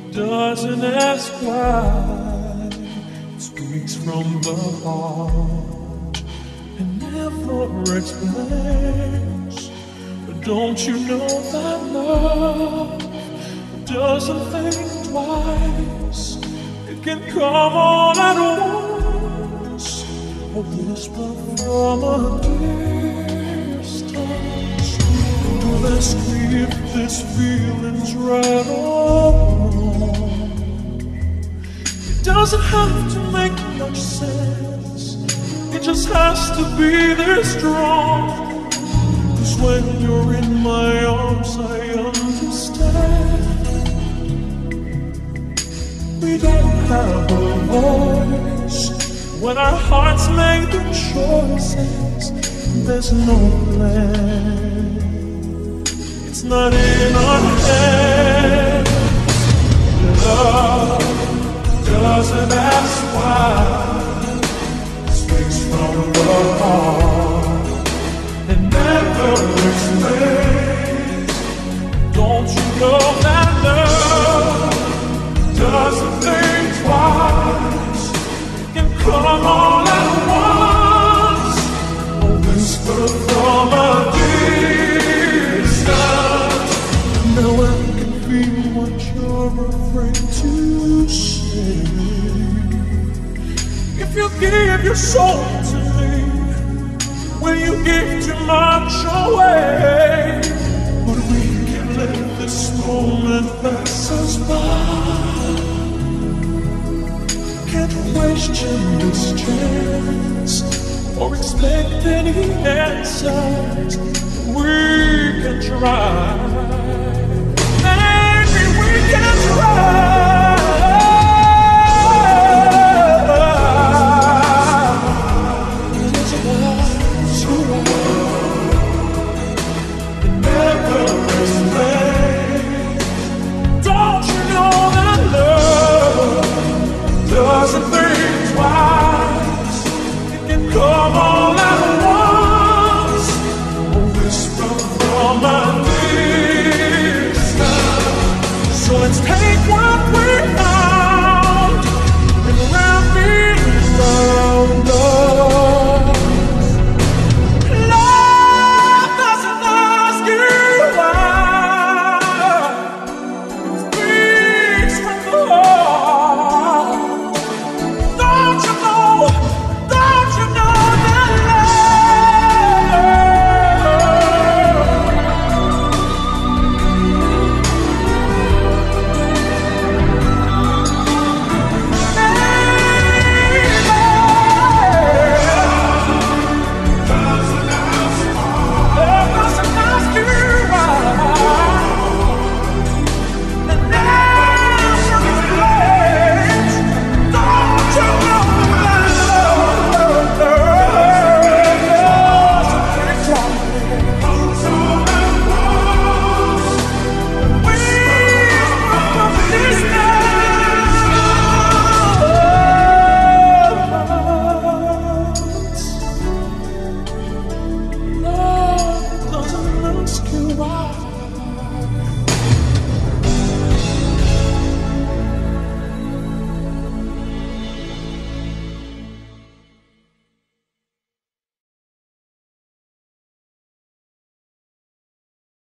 doesn't ask why. It speaks from the heart and never explains. But don't you know that love doesn't think twice? It can come on at once, a whisper from a distance. Will ask me if this feeling's right or wrong. It doesn't have to make much sense, it just has to be this strong. 'Cause when you're in my arms I understand. We don't have a voice when our hearts make the choices. There's no plan, it's not in our hands. Love doesn't ask why, it speaks from the heart and never explains. Don't you know that love doesn't think twice? It can come all at once, a whisper from a distance. Now I can feel what you're afraid to say. If you give your soul to me, will you give too much away? But we can let this moment pass us by. Can't question this chance or expect any answers. We can try, maybe we can try. There's a lot to love, it never explains. Don't you know that love doesn't think twice? It can come all at once, a whisper from a distance. So let's take what we